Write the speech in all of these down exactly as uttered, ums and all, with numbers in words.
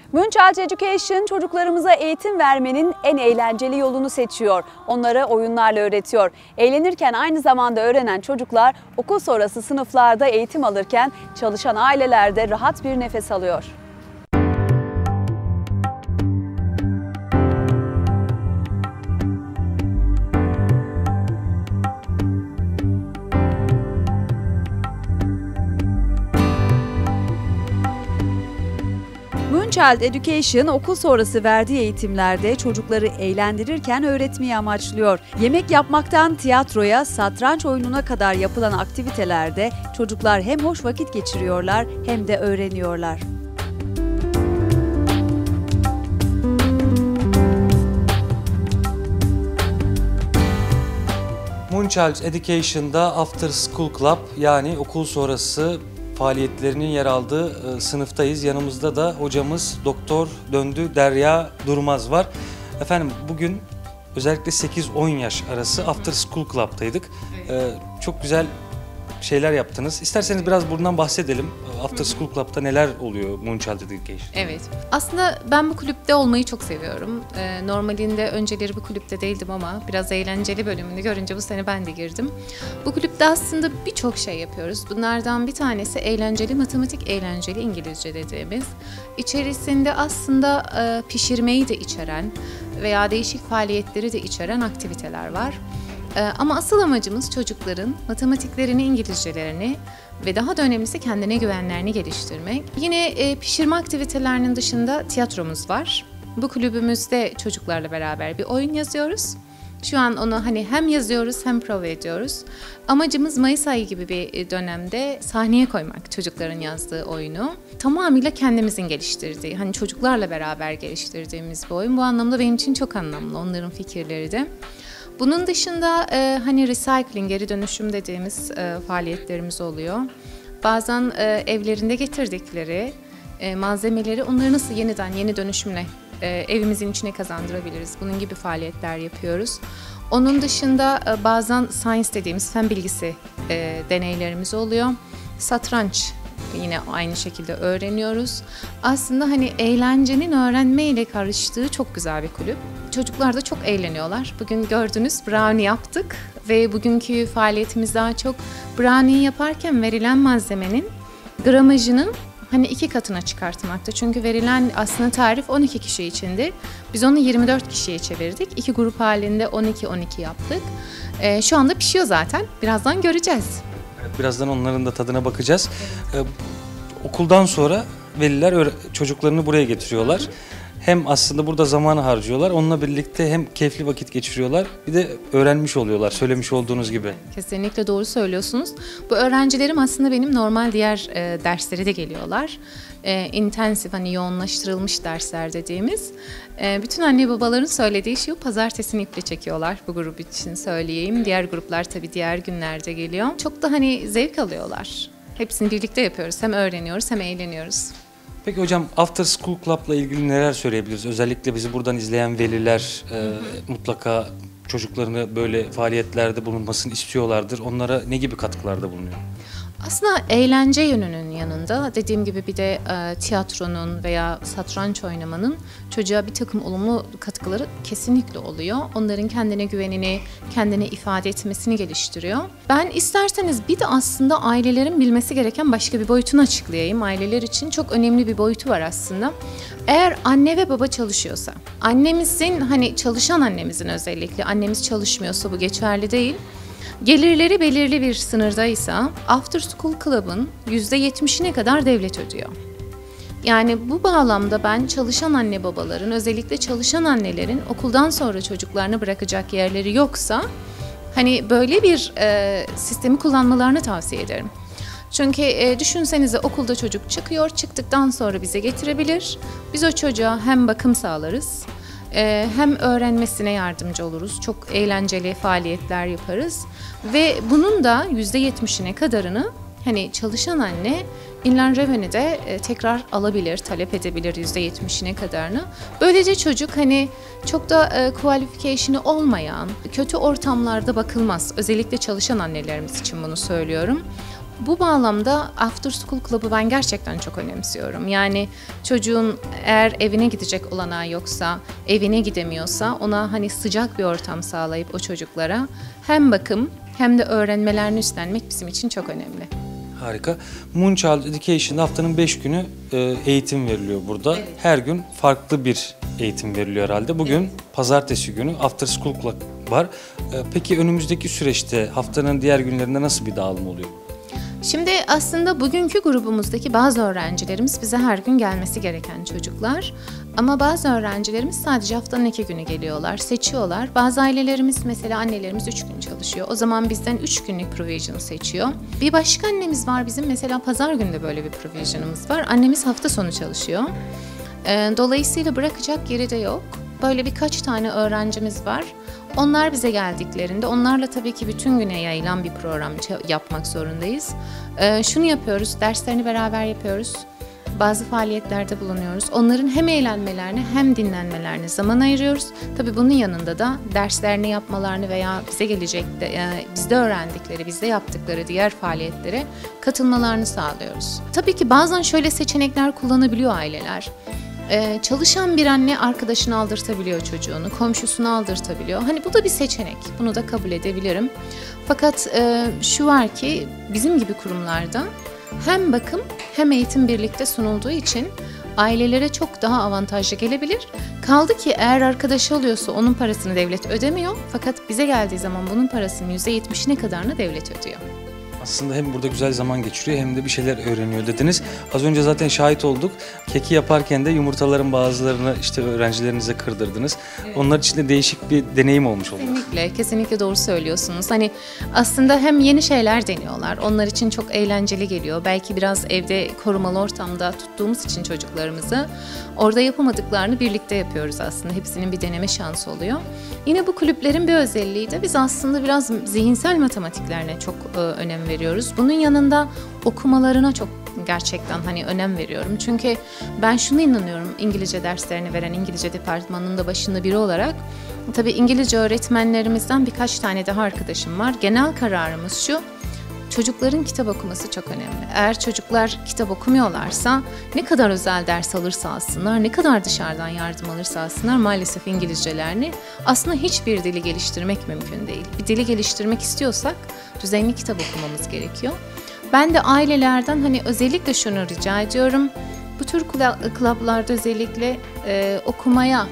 Moonchild Education çocuklarımıza eğitim vermenin en eğlenceli yolunu seçiyor. Onlara oyunlarla öğretiyor. Eğlenirken aynı zamanda öğrenen çocuklar okul sonrası sınıflarda eğitim alırken çalışan aileler de rahat bir nefes alıyor. Moonchild Education okul sonrası verdiği eğitimlerde çocukları eğlendirirken öğretmeyi amaçlıyor. Yemek yapmaktan tiyatroya, satranç oyununa kadar yapılan aktivitelerde çocuklar hem hoş vakit geçiriyorlar hem de öğreniyorlar. Moonchild Education'da After School Club yani okul sonrası faaliyetlerinin yer aldığı e, sınıftayız. Yanımızda da hocamız Doktor Döndü Derya Durmaz var. Efendim bugün özellikle sekiz on yaş arası After School Club'taydık. E, çok güzel şeyler yaptınız. İsterseniz biraz buradan bahsedelim. After School Club'da neler oluyor Moonchild Education? Evet. Aslında ben bu kulüpte olmayı çok seviyorum. Ee, normalinde önceleri bu kulüpte değildim ama biraz eğlenceli bölümünü görünce bu sene ben de girdim. Bu kulüpte aslında birçok şey yapıyoruz. Bunlardan bir tanesi eğlenceli matematik, eğlenceli İngilizce dediğimiz. İçerisinde aslında e, pişirmeyi de içeren veya değişik faaliyetleri de içeren aktiviteler var. Ama asıl amacımız çocukların matematiklerini, İngilizcelerini ve daha da önemlisi kendine güvenlerini geliştirmek. Yine e, pişirme aktivitelerinin dışında tiyatromuz var. Bu kulübümüzde çocuklarla beraber bir oyun yazıyoruz. Şu an onu hani hem yazıyoruz hem prova ediyoruz. Amacımız Mayıs ayı gibi bir dönemde sahneye koymak çocukların yazdığı oyunu. Tamamıyla kendimizin geliştirdiği, hani çocuklarla beraber geliştirdiğimiz bir oyun. Bu anlamda benim için çok anlamlı, onların fikirleri de. Bunun dışında e, hani recycling, geri dönüşüm dediğimiz e, faaliyetlerimiz oluyor. Bazen e, evlerinde getirdikleri e, malzemeleri onları nasıl yeniden yeni dönüşümle e, evimizin içine kazandırabiliriz. Bunun gibi faaliyetler yapıyoruz. Onun dışında e, bazen science dediğimiz fen bilgisi e, deneylerimiz oluyor. Satranç yine aynı şekilde öğreniyoruz. Aslında hani eğlencenin öğrenmeyle karıştığı çok güzel bir kulüp. Çocuklar da çok eğleniyorlar. Bugün gördünüz brownie yaptık ve bugünkü faaliyetimiz daha çok brownie yaparken verilen malzemenin gramajının hani iki katına çıkartmakta. Çünkü verilen aslında tarif on iki kişi içindi. Biz onu yirmi dört kişiye çevirdik. İki grup halinde on iki on iki yaptık. Ee, şu anda pişiyor zaten. Birazdan göreceğiz. Birazdan onların da tadına bakacağız. Evet. Ee, okuldan sonra veliler çocuklarını buraya getiriyorlar. Hı hı. Hem aslında burada zamanı harcıyorlar, onunla birlikte hem keyifli vakit geçiriyorlar, bir de öğrenmiş oluyorlar, söylemiş olduğunuz gibi. Kesinlikle doğru söylüyorsunuz. Bu öğrencilerim aslında benim normal diğer e, derslere de geliyorlar. E, intensif, hani yoğunlaştırılmış dersler dediğimiz. E, bütün anne babaların söylediği şu, pazartesini iple çekiyorlar bu grup için söyleyeyim. Diğer gruplar tabii diğer günlerde geliyor. Çok da hani zevk alıyorlar. Hepsini birlikte yapıyoruz, hem öğreniyoruz hem eğleniyoruz. Peki hocam, After School Club'la ilgili neler söyleyebiliriz? Özellikle bizi buradan izleyen veliler e, mutlaka çocuklarını böyle faaliyetlerde bulunmasını istiyorlardır. Onlara ne gibi katkılarda bulunuyor? Aslında eğlence yönünün yanında dediğim gibi bir de e, tiyatronun veya satranç oynamanın çocuğa bir takım olumlu katkıları kesinlikle oluyor. Onların kendine güvenini, kendini ifade etmesini geliştiriyor. Ben isterseniz bir de aslında ailelerin bilmesi gereken başka bir boyutunu açıklayayım. Aileler için çok önemli bir boyutu var aslında. Eğer anne ve baba çalışıyorsa, annemizin hani çalışan annemizin özellikle annemiz çalışmıyorsa bu geçerli değil. Gelirleri belirli bir sınırdaysa After School Club'ın yüzde yetmişine kadar devlet ödüyor. Yani bu bağlamda ben çalışan anne babaların, özellikle çalışan annelerin okuldan sonra çocuklarını bırakacak yerleri yoksa hani böyle bir e, sistemi kullanmalarını tavsiye ederim. Çünkü e, düşünsenize okulda çocuk çıkıyor, çıktıktan sonra bize getirebilir. Biz o çocuğa hem bakım sağlarız, e, hem öğrenmesine yardımcı oluruz. Çok eğlenceli faaliyetler yaparız. Ve bunun da yüzde yetmişine kadarını hani çalışan anne Inland Revenue'de e, tekrar alabilir, talep edebilir yüzde yetmişine kadarını. Böylece çocuk hani çok da e, qualification'ı olmayan, kötü ortamlarda bakılmaz. Özellikle çalışan annelerimiz için bunu söylüyorum. Bu bağlamda After School Club'ı ben gerçekten çok önemsiyorum. Yani çocuğun eğer evine gidecek olanağı yoksa, evine gidemiyorsa ona hani sıcak bir ortam sağlayıp o çocuklara hem bakım hem de öğrenmelerini üstlenmek bizim için çok önemli. Harika. Moonchild Education'da haftanın beş günü e, eğitim veriliyor burada. Evet. Her gün farklı bir eğitim veriliyor herhalde. Bugün Evet. pazartesi günü After School Club var. E, peki önümüzdeki süreçte haftanın diğer günlerinde nasıl bir dağılım oluyor? Şimdi aslında bugünkü grubumuzdaki bazı öğrencilerimiz bize her gün gelmesi gereken çocuklar. Ama bazı öğrencilerimiz sadece haftanın iki günü geliyorlar, seçiyorlar. Bazı ailelerimiz mesela annelerimiz üç gün çalışıyor. O zaman bizden üç günlük provision seçiyor. Bir başka annemiz var bizim mesela pazar günü de böyle bir provision'ımız var. Annemiz hafta sonu çalışıyor. Dolayısıyla bırakacak yeri de yok. Böyle birkaç tane öğrencimiz var. Onlar bize geldiklerinde, onlarla tabii ki bütün güne yayılan bir program yapmak zorundayız. Ee, şunu yapıyoruz, derslerini beraber yapıyoruz. Bazı faaliyetlerde bulunuyoruz. Onların hem eğlenmelerine hem dinlenmelerine zaman ayırıyoruz. Tabii bunun yanında da derslerini yapmalarını veya bize gelecek, yani bizde öğrendikleri, bizde yaptıkları diğer faaliyetlere katılmalarını sağlıyoruz. Tabii ki bazen şöyle seçenekler kullanabiliyor aileler. Ee, çalışan bir anne arkadaşını aldırtabiliyor çocuğunu, komşusunu aldırtabiliyor. Hani bu da bir seçenek, bunu da kabul edebilirim. Fakat e, şu var ki bizim gibi kurumlarda hem bakım hem eğitim birlikte sunulduğu için ailelere çok daha avantajlı gelebilir. Kaldı ki eğer arkadaşı oluyorsa onun parasını devlet ödemiyor. Fakat bize geldiği zaman bunun parasının yüzde yetmişine kadarını devlet ödüyor. Aslında hem burada güzel zaman geçiriyor hem de bir şeyler öğreniyor dediniz. Az önce zaten şahit olduk. Keki yaparken de yumurtaların bazılarını işte öğrencilerinize kırdırdınız. Evet. Onlar için de değişik bir deneyim olmuş oldu. Kesinlikle, kesinlikle doğru söylüyorsunuz. Hani aslında hem yeni şeyler deniyorlar. Onlar için çok eğlenceli geliyor. Belki biraz evde korumalı ortamda tuttuğumuz için çocuklarımızı orada yapamadıklarını birlikte yapıyoruz aslında. Hepsinin bir deneme şansı oluyor. Yine bu kulüplerin bir özelliği de biz aslında biraz zihinsel matematiklerine çok e, önem veriyoruz. Bunun yanında okumalarına çok gerçekten hani önem veriyorum. Çünkü ben şunu inanıyorum, İngilizce derslerini veren İngilizce departmanının da başında biri olarak tabii İngilizce öğretmenlerimizden birkaç tane daha arkadaşım var. Genel kararımız şu: çocukların kitap okuması çok önemli. Eğer çocuklar kitap okumuyorlarsa ne kadar özel ders alırsa alsınlar, ne kadar dışarıdan yardım alırsa alsınlar maalesef İngilizcelerini aslında hiçbir dili geliştirmek mümkün değil. Bir dili geliştirmek istiyorsak düzenli kitap okumamız gerekiyor. Ben de ailelerden hani özellikle şunu rica ediyorum. Bu tür kulüplarda özellikle e, okumaya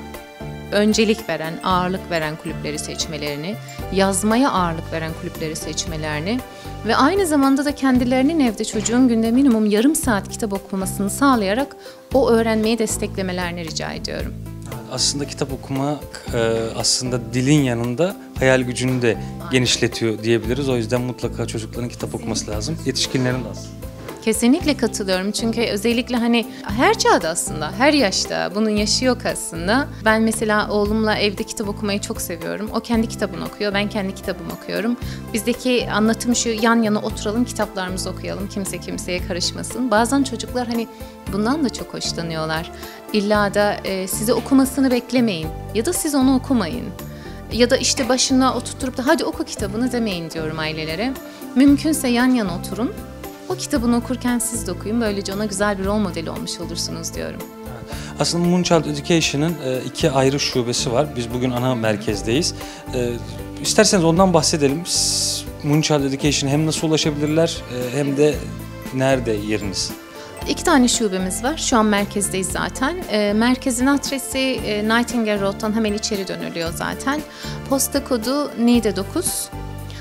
öncelik veren, ağırlık veren kulüpleri seçmelerini, yazmaya ağırlık veren kulüpleri seçmelerini ve aynı zamanda da kendilerinin evde çocuğun günde minimum yarım saat kitap okumasını sağlayarak o öğrenmeyi desteklemelerini rica ediyorum. Aslında kitap okumak aslında dilin yanında hayal gücünü de genişletiyor diyebiliriz. O yüzden mutlaka çocukların kitap okuması lazım. Yetişkinlerin de aslında. Kesinlikle katılıyorum çünkü özellikle hani her çağda aslında, her yaşta bunun yaşı yok aslında. Ben mesela oğlumla evde kitap okumayı çok seviyorum. O kendi kitabını okuyor, ben kendi kitabımı okuyorum. Bizdeki anlatım şu: yan yana oturalım, kitaplarımızı okuyalım, kimse kimseye karışmasın. Bazen çocuklar hani bundan da çok hoşlanıyorlar. İlla da e, size okumasını beklemeyin ya da siz onu okumayın. Ya da işte başına oturtup da hadi oku kitabını demeyin diyorum ailelere. Mümkünse yan yana oturun. O kitabını okurken siz de okuyun. Böylece ona güzel bir rol modeli olmuş olursunuz diyorum. Aslında Moonchild Education'ın iki ayrı şubesi var. Biz bugün ana merkezdeyiz. İsterseniz ondan bahsedelim. Moonchild Education'a hem nasıl ulaşabilirler hem de nerede yeriniz? İki tane şubemiz var. Şu an merkezdeyiz zaten. E, merkezin adresi e, Nightingale Road'dan hemen içeri dönülüyor zaten. Posta kodu N I D E dokuz.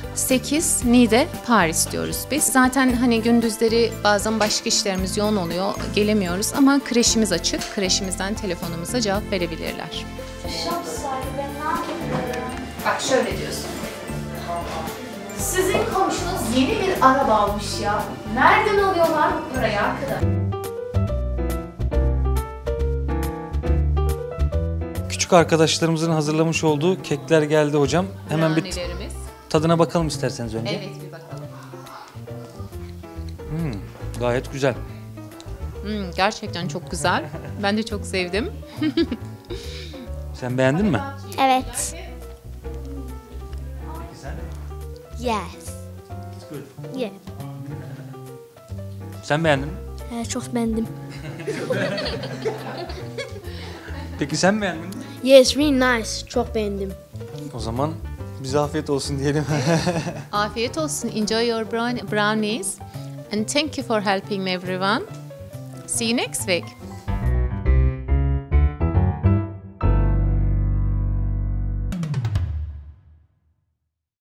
sekiz Niğde, Paris diyoruz biz. Zaten hani gündüzleri bazen başka işlerimiz yoğun oluyor, gelemiyoruz ama kreşimiz açık. Kreşimizden telefonumuza cevap verebilirler. Bak şöyle diyorsun. Sizin komşunuz yeni bir araba almış ya. Nereden alıyorlar bu parayı arkadaş? Küçük arkadaşlarımızın hazırlamış olduğu kekler geldi hocam. Hemen bir tadına bakalım isterseniz önce. Evet, bir bakalım. Hmm, gayet güzel. Hmm, gerçekten çok güzel. Ben de çok sevdim. Sen beğendin mi? Evet. Güzel. Yes. It's good. Yeah. Sen beğendin mi? Ee, çok beğendim. Peki sen beğendin mi? Yes, really nice. Çok beğendim. O zaman bize afiyet olsun diyelim. Afiyet olsun. Enjoy your brown- brownies. And thank you for helping me everyone. See you next week.